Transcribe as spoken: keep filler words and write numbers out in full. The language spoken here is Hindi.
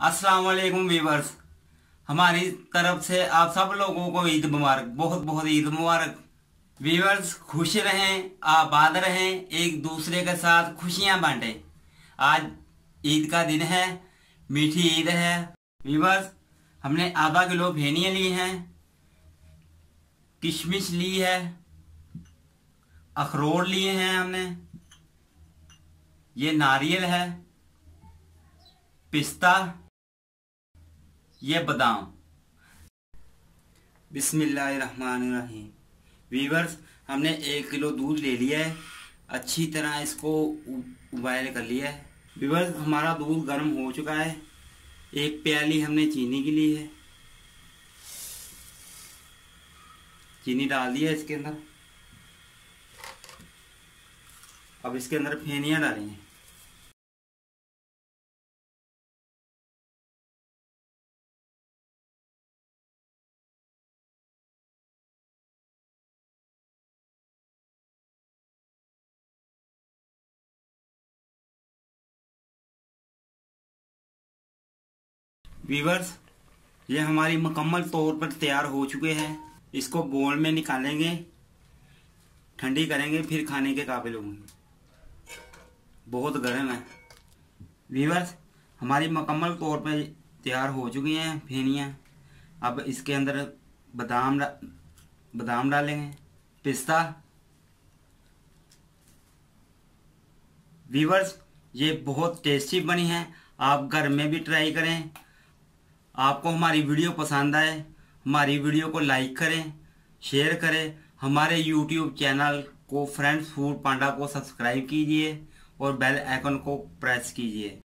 अस्सलाम-ओ-अलैकुम वीवर्स, हमारी तरफ से आप सब लोगों को ईद मुबारक, बहुत बहुत ईद मुबारक। वीवर्स, खुश रहें, आबाद रहें, एक दूसरे के साथ खुशियां बांटें। आज ईद का दिन है, मीठी ईद है। वीवर्स, हमने आधा किलो फेनियाँ ली हैं, किशमिश ली है, अखरोट लिए हैं हमने, ये नारियल है, पिस्ता, ये बादाम। बिस्मिल्लाहिर्रहमानिर्रहीम। वीवर्स, हमने एक किलो दूध ले लिया है, अच्छी तरह इसको उबाइल कर लिया है। वीवर्स, हमारा दूध गर्म हो चुका है। एक प्याली हमने चीनी की ली है, चीनी डाल दी है इसके अंदर। अब इसके अंदर फेनियाँ डालेंगे। वीवर्स, ये हमारी मुकम्मल तौर पर तैयार हो चुके हैं। इसको बोल में निकालेंगे, ठंडी करेंगे, फिर खाने के काबिल होंगे। बहुत गर्म है। वीवर्स, हमारी मुकम्मल तौर पर तैयार हो चुकी हैं फेनियाँ। अब इसके अंदर बादाम बादाम डालेंगे, पिस्ता। वीवर्स, ये बहुत टेस्टी बनी है, आप घर में भी ट्राई करें। आपको हमारी वीडियो पसंद आए, हमारी वीडियो को लाइक करें, शेयर करें। हमारे यूट्यूब चैनल को फ्रेंड्स फूड पांडा को सब्सक्राइब कीजिए और बेल आइकन को प्रेस कीजिए।